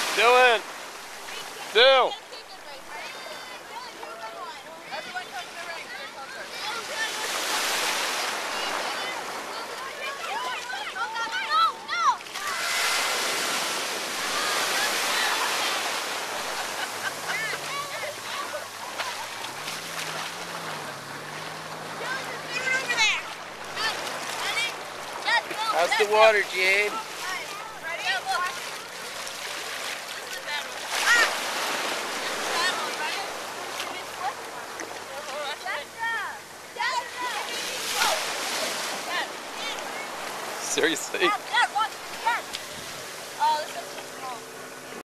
Dylan! Dylan! How's the water, Jade? Seriously? Dad, watch. Dad. Oh, this is